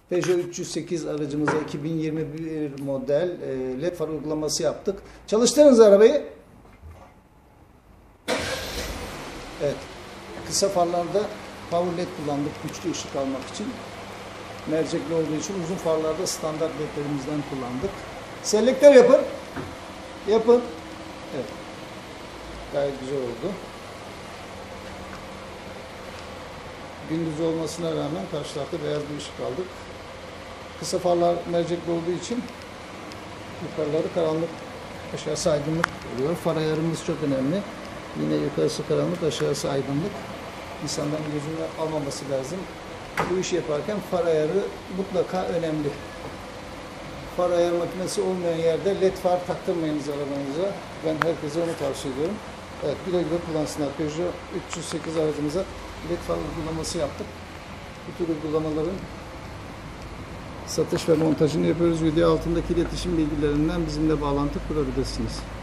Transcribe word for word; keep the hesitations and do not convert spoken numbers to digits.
Peugeot üç yüz sekiz aracımıza iki bin yirmi bir model led far uygulaması yaptık. Çalıştırınız arabayı. Evet. Kısa farlarda power led kullandık güçlü ışık almak için. Mercekli olduğu için uzun farlarda standart ledlerimizden kullandık. Selektör yapın. Yapın. Evet. Gayet güzel oldu. Gündüz olmasına rağmen karşı tarafta beyaz bir ışık aldık. Kısa farlar mercekli olduğu için yukarıları karanlık, aşağısı aydınlık oluyor. Far ayarımız çok önemli. Yine yukarısı karanlık, aşağısı aydınlık. İnsanların gözünü almaması lazım. Bu işi yaparken far ayarı mutlaka önemli. Far ayar makinesi olmayan yerde led far taktırmayınız arabanıza. Ben herkese onu tavsiye ediyorum. Evet, güle güle kullansınlar. Peugeot üç yüz sekiz aracımıza led far uygulaması yaptık. Bu tür uygulamaların satış ve montajını yapıyoruz. Video altındaki iletişim bilgilerinden bizimle bağlantı kurabilirsiniz.